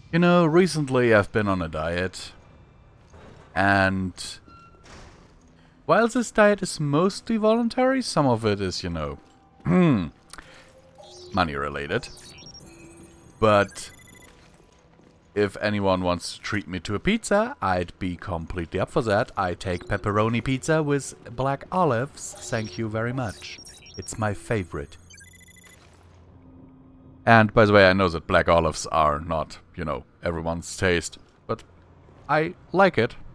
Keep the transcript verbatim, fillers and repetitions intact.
You know, recently I've been on a diet, and while this diet is mostly voluntary, some of it is, you know, money related. But if anyone wants to treat me to a pizza, I'd be completely up for that. I take pepperoni pizza with black olives. Thank you very much. It's my favorite. And by the way, I know that black olives are not, you know, everyone's taste, but I like it.